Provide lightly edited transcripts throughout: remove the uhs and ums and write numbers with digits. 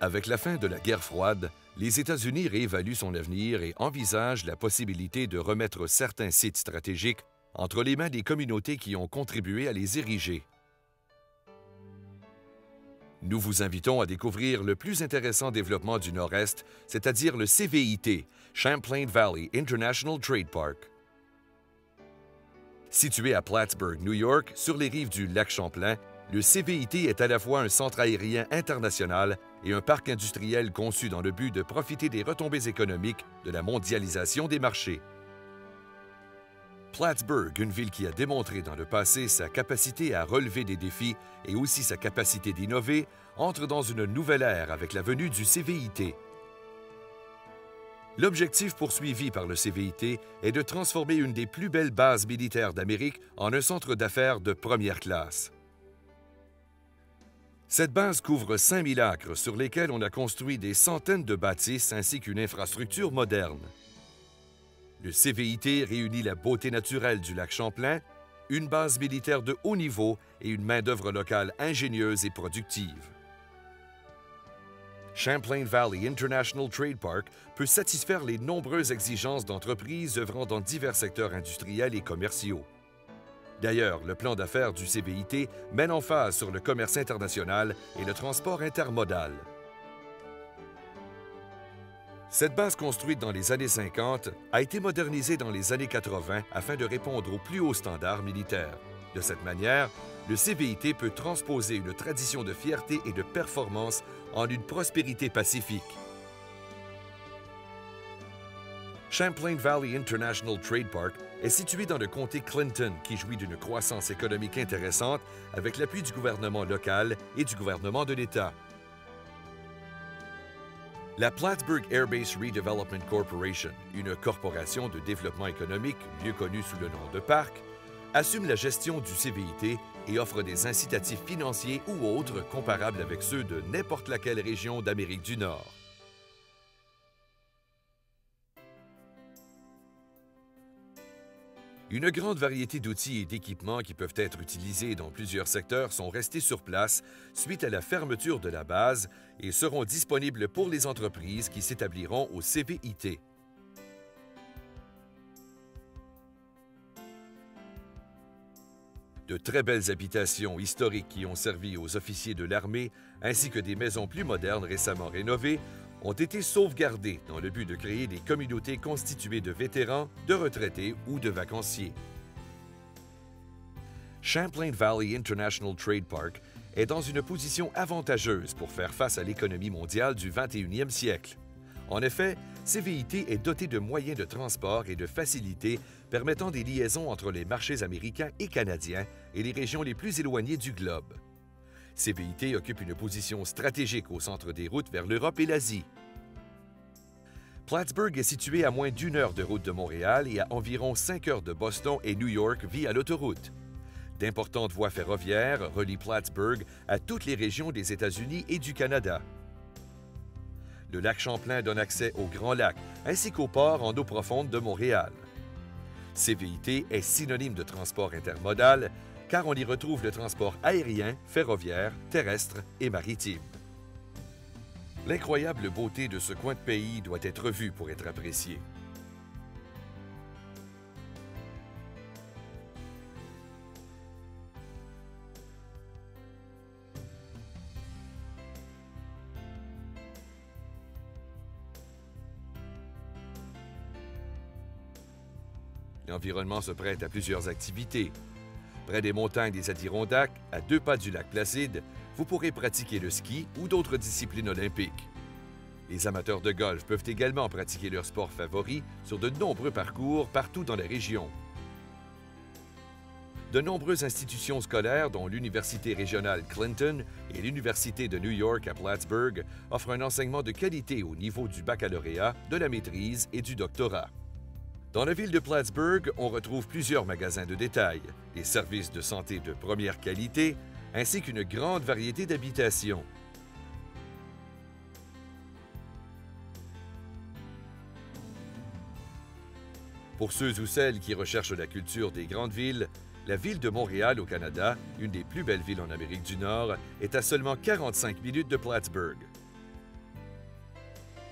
Avec la fin de la guerre froide, les États-Unis réévaluent son avenir et envisagent la possibilité de remettre certains sites stratégiques entre les mains des communautés qui ont contribué à les ériger. Nous vous invitons à découvrir le plus intéressant développement du Nord-Est, c'est-à-dire le CVIT, Champlain Valley International Trade Park. Situé à Plattsburgh, New York, sur les rives du lac Champlain, le CVIT est à la fois un centre aérien international et un parc industriel conçu dans le but de profiter des retombées économiques de la mondialisation des marchés. Plattsburgh, une ville qui a démontré dans le passé sa capacité à relever des défis et aussi sa capacité d'innover, entre dans une nouvelle ère avec la venue du CVIT. L'objectif poursuivi par le CVIT est de transformer une des plus belles bases militaires d'Amérique en un centre d'affaires de première classe. Cette base couvre 5000 acres sur lesquels on a construit des centaines de bâtisses ainsi qu'une infrastructure moderne. Le CVIT réunit la beauté naturelle du lac Champlain, une base militaire de haut niveau et une main-d'œuvre locale ingénieuse et productive. Champlain Valley International Trade Park peut satisfaire les nombreuses exigences d'entreprises œuvrant dans divers secteurs industriels et commerciaux. D'ailleurs, le plan d'affaires du CVIT mène en phase sur le commerce international et le transport intermodal. Cette base construite dans les années 50 a été modernisée dans les années 80 afin de répondre aux plus hauts standards militaires. De cette manière, le CVIT peut transposer une tradition de fierté et de performance en une prospérité pacifique. Champlain Valley International Trade Park est situé dans le comté Clinton, qui jouit d'une croissance économique intéressante avec l'appui du gouvernement local et du gouvernement de l'État. La Plattsburgh Air Base Redevelopment Corporation, une corporation de développement économique mieux connue sous le nom de Parc, assume la gestion du CVIT et offre des incitatifs financiers ou autres comparables avec ceux de n'importe laquelle région d'Amérique du Nord. Une grande variété d'outils et d'équipements qui peuvent être utilisés dans plusieurs secteurs sont restés sur place suite à la fermeture de la base et seront disponibles pour les entreprises qui s'établiront au CVIT. De très belles habitations historiques qui ont servi aux officiers de l'armée, ainsi que des maisons plus modernes récemment rénovées, ont été sauvegardés dans le but de créer des communautés constituées de vétérans, de retraités ou de vacanciers. Champlain Valley International Trade Park est dans une position avantageuse pour faire face à l'économie mondiale du 21e siècle. En effet, CVIT est doté de moyens de transport et de facilités permettant des liaisons entre les marchés américains et canadiens et les régions les plus éloignées du globe. CVIT occupe une position stratégique au centre des routes vers l'Europe et l'Asie. Plattsburgh est situé à moins d'1 heure de route de Montréal et à environ 5 heures de Boston et New York via l'autoroute. D'importantes voies ferroviaires relient Plattsburgh à toutes les régions des États-Unis et du Canada. Le lac Champlain donne accès au Grand Lac ainsi qu'au port en eau profonde de Montréal. CVIT est synonyme de transport intermodal car on y retrouve le transport aérien, ferroviaire, terrestre et maritime. L'incroyable beauté de ce coin de pays doit être vue pour être appréciée. L'environnement se prête à plusieurs activités. Près des montagnes des Adirondacks, à 2 pas du lac Placide, vous pourrez pratiquer le ski ou d'autres disciplines olympiques. Les amateurs de golf peuvent également pratiquer leur sport favori sur de nombreux parcours partout dans la région. De nombreuses institutions scolaires, dont l'Université régionale Clinton et l'Université de New York à Plattsburgh, offrent un enseignement de qualité au niveau du baccalauréat, de la maîtrise et du doctorat. Dans la ville de Plattsburgh, on retrouve plusieurs magasins de détail, des services de santé de première qualité, ainsi qu'une grande variété d'habitations. Pour ceux ou celles qui recherchent la culture des grandes villes, la ville de Montréal au Canada, une des plus belles villes en Amérique du Nord, est à seulement 45 minutes de Plattsburgh.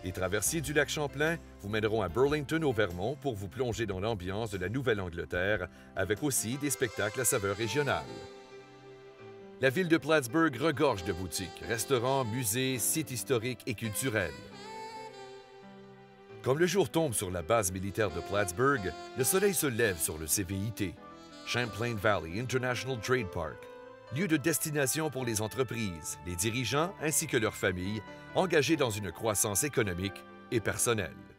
Les traversiers du lac Champlain vous mèneront à Burlington au Vermont pour vous plonger dans l'ambiance de la Nouvelle-Angleterre, avec aussi des spectacles à saveur régionale. La ville de Plattsburgh regorge de boutiques, restaurants, musées, sites historiques et culturels. Comme le jour tombe sur la base militaire de Plattsburgh, le soleil se lève sur le CVIT, Champlain Valley International Trade Park, lieu de destination pour les entreprises, les dirigeants ainsi que leurs familles, engagés dans une croissance économique et personnelle.